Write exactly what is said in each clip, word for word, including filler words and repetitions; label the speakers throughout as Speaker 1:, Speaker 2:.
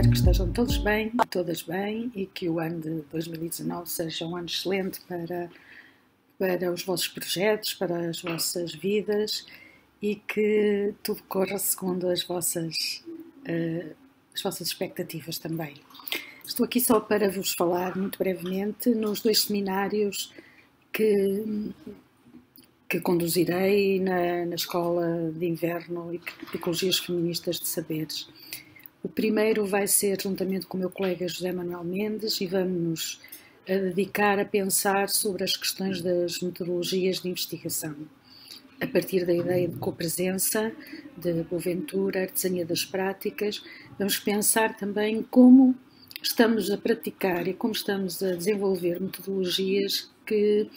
Speaker 1: Espero que estejam todos bem, todas bem, e que o ano de dois mil e dezanove seja um ano excelente para, para os vossos projetos, para as vossas vidas, e que tudo corra segundo as vossas, uh, as vossas expectativas também. Estou aqui só para vos falar muito brevemente nos dois seminários que, que conduzirei na, na Escola de Inverno e Ecologias Feministas de Saberes. O primeiro vai ser juntamente com o meu colega José Manuel Mendes e vamos-nos dedicar a pensar sobre as questões das metodologias de investigação, a partir da ideia de copresença, de boaventura, artesania das práticas. Vamos pensar também como estamos a praticar e como estamos a desenvolver metodologias que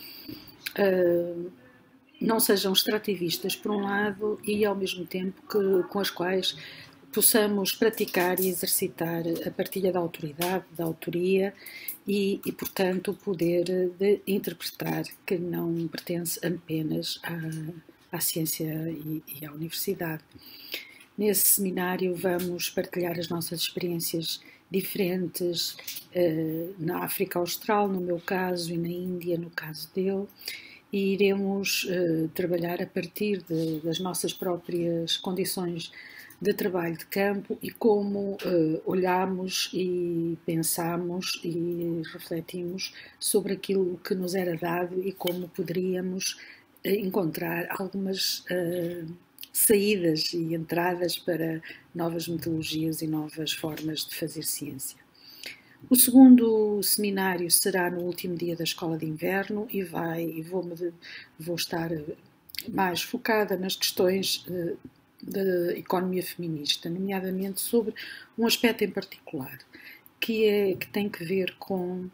Speaker 1: uh, não sejam extrativistas, por um lado, e ao mesmo tempo que, com as quais possamos praticar e exercitar a partilha da autoridade, da autoria e, e portanto, o poder de interpretar que não pertence apenas à, à ciência e, e à universidade. Nesse seminário vamos partilhar as nossas experiências diferentes eh, na África Austral, no meu caso, e na Índia, no caso dele, e iremos eh, trabalhar a partir de, das nossas próprias condições de trabalho de campo e como uh, olhamos e pensamos e refletimos sobre aquilo que nos era dado e como poderíamos uh, encontrar algumas uh, saídas e entradas para novas metodologias e novas formas de fazer ciência. O segundo seminário será no último dia da Escola de Inverno e vai, vou, vou estar mais focada nas questões uh, da economia feminista, nomeadamente sobre um aspecto em particular, que, é, que tem que ver com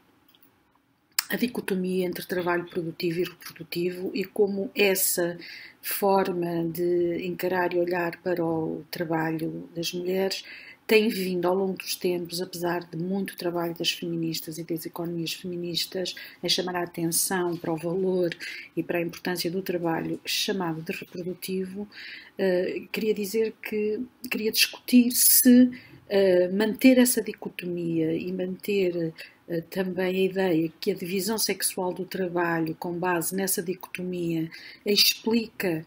Speaker 1: a dicotomia entre trabalho produtivo e reprodutivo e como essa forma de encarar e olhar para o trabalho das mulheres tem vindo ao longo dos tempos, apesar de muito trabalho das feministas e das economias feministas, a chamar a atenção para o valor e para a importância do trabalho chamado de reprodutivo. Uh, queria dizer que, queria discutir se uh, manter essa dicotomia e manter uh, também a ideia que a divisão sexual do trabalho, com base nessa dicotomia, explica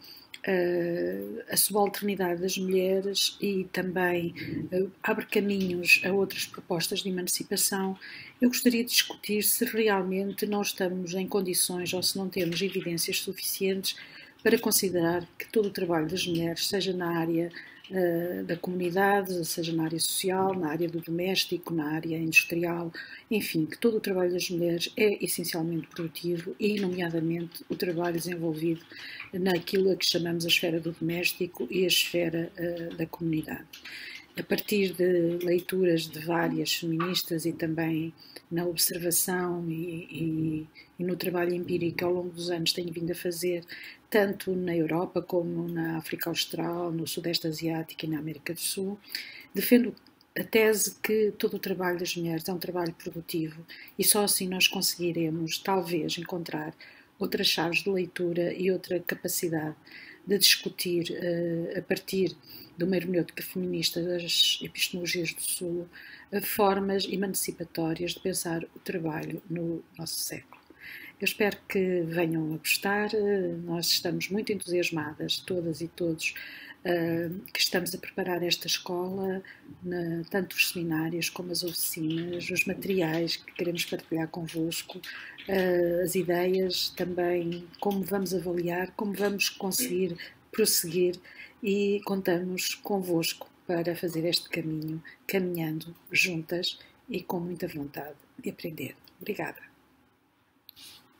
Speaker 1: Uh, a subalternidade das mulheres e também uh, abre caminhos a outras propostas de emancipação. Eu gostaria de discutir se realmente nós estamos em condições ou se não temos evidências suficientes para considerar que todo o trabalho das mulheres, seja na área uh, da comunidade, seja na área social, na área do doméstico, na área industrial, enfim, que todo o trabalho das mulheres é essencialmente produtivo e, nomeadamente, o trabalho desenvolvido naquilo a que chamamos a esfera do doméstico e a esfera uh, da comunidade. A partir de leituras de várias feministas e também na observação e, e, e no trabalho empírico que ao longo dos anos tenho vindo a fazer, tanto na Europa como na África Austral, no Sudeste Asiático e na América do Sul, defendo a tese que todo o trabalho das mulheres é um trabalho produtivo e só assim nós conseguiremos, talvez, encontrar outras chaves de leitura e outra capacidade de discutir uh, a partir de uma hermenêutica feminista das epistemologias do Sul uh, formas emancipatórias de pensar o trabalho no nosso século. Eu espero que venham a gostar, uh, nós estamos muito entusiasmadas, todas e todos, uh, que estamos a preparar esta escola, na, tanto os seminários como as oficinas, os materiais que queremos partilhar convosco, uh, as ideias também, como vamos avaliar, como vamos conseguir prosseguir e contamos convosco para fazer este caminho, caminhando juntas e com muita vontade de aprender. Obrigada.